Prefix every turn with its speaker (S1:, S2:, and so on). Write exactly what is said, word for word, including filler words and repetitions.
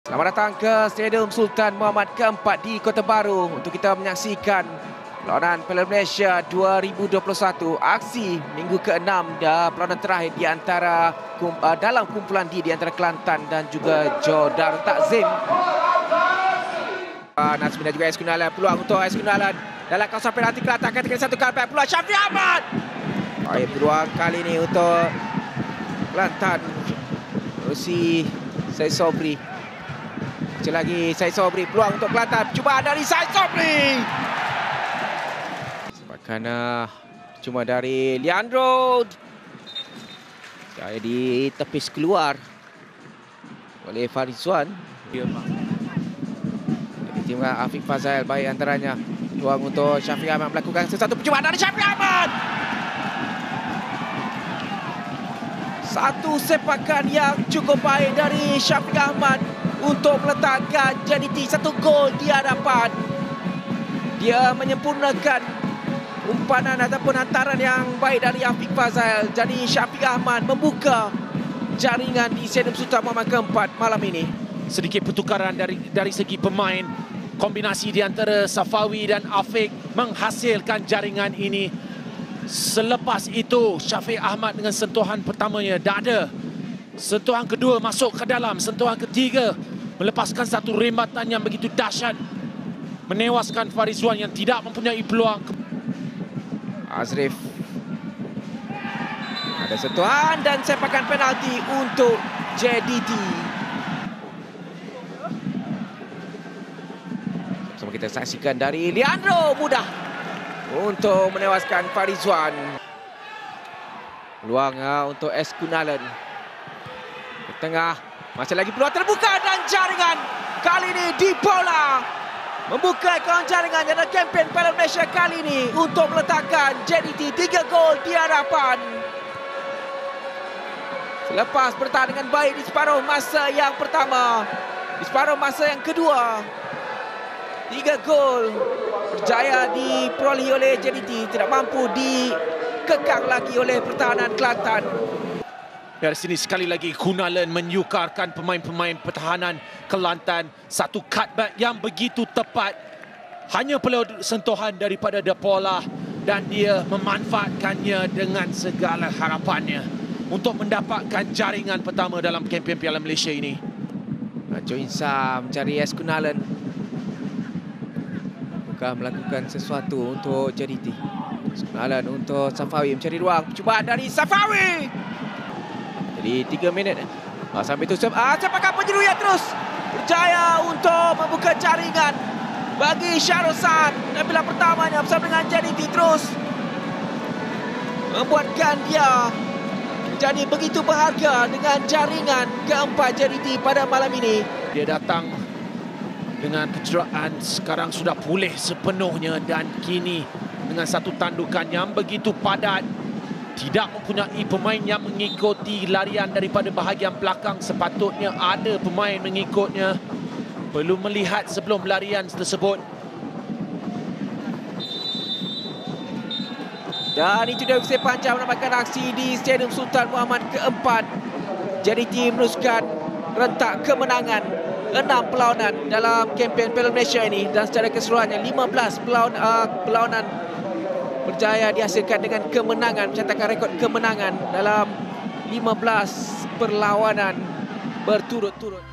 S1: Selamat datang ke Stadium Sultan Muhammad keempat di Kota Baru untuk kita menyaksikan perlawanan Piala Malaysia dua ribu dua puluh satu. Aksi minggu keenam dan perlawanan terakhir di antara uh, dalam kumpulan D di antara Kelantan dan juga Johor Darul Takzim. Uh, Nazmi dan juga Ais Gunalan, peluang untuk Ais Gunalan dalam kawasan penalti Kelantan, ketika satu kali peluang Syafiq Ahmad. Baik, peluang kali ini untuk Kelantan. Rusi Syed Sobri. Sekali lagi Syed Sobri, peluang untuk Kelantan. Cuma dari Syed Sobri. Sebabkan uh, cuma dari Leandro. Jadi tepis keluar oleh Farizwan. Jadi tim Afiq Fazal baik antaranya. Peluang untuk Syafiq Ahmad melakukan sesuatu percubaan dari Syafiq Ahmad. Satu sepakan yang cukup baik dari Syafiq Ahmad untuk meletakkan J D T satu gol di hadapan. Dia menyempurnakan umpanan ataupun hantaran yang baik dari Afiq Fazal. Jadi Syafiq Ahmad membuka jaringan di Stadium Sultan Muhammad keempat malam ini.
S2: Sedikit pertukaran dari dari segi pemain. Kombinasi di antara Safawi dan Afiq menghasilkan jaringan ini. Selepas itu Syafiq Ahmad dengan sentuhan pertamanya dada. Sentuhan kedua masuk ke dalam. Sentuhan ketiga melepaskan satu rembatan yang begitu dahsyat. Menewaskan Farizwan yang tidak mempunyai peluang.
S1: Azrif. Ada sentuhan dan sepakan penalti untuk J D T. Sama kita saksikan dari Leandro, mudah untuk menewaskan Farizwan. Peluang uh, untuk Ais Gunalan. Ke tengah, masih lagi peluang terbuka dan jaringan. Kali ini di bola. Membuka akaun jaringan dalam kempen Piala Malaysia kali ini untuk meletakkan J D T tiga gol di hadapan. Selepas bertahan dengan baik di separuh masa yang pertama. Di separuh masa yang kedua. Tiga gol berjaya diperolehi oleh J D T, tidak mampu dikekang lagi oleh pertahanan Kelantan.
S2: Dari sini sekali lagi Gunalan menyukarkan pemain-pemain pertahanan Kelantan. Satu cutback yang begitu tepat. Hanya perlu sentuhan daripada Depola dan dia memanfaatkannya dengan segala harapannya untuk mendapatkan jaringan pertama dalam kempen Piala Malaysia ini.
S1: Jo Insah mencari Ais Gunalan. Melakukan sesuatu untuk J D T. Gunalan untuk Safawi mencari ruang. Percubaan dari Safawi. Jadi tiga minit. Ah, sampai itu ah, sepakan penjeruyan terus. Berjaya untuk membuka jaringan bagi Syahrul Saad. Dan bila pertamanya bersama dengan J D T terus membuatkan dia menjadi begitu berharga dengan jaringan keempat J D T pada malam ini.
S2: Dia datang dengan kecederaan, sekarang sudah pulih sepenuhnya dan kini dengan satu tandukan yang begitu padat. Tidak mempunyai pemain yang mengikuti larian daripada bahagian belakang. Sepatutnya ada pemain mengikutnya. Perlu melihat sebelum larian tersebut.
S1: Dan itu dia usai panjang menambahkan aksi di Stadium Sultan Muhammad keempat. J D T meneruskan rentak kemenangan. enam perlawanan dalam kempen Piala Malaysia ini dan secara keseluruhannya lima belas perlawanan, uh, perlawanan berjaya dihasilkan dengan kemenangan, mencatatkan rekod kemenangan dalam lima belas perlawanan berturut-turut.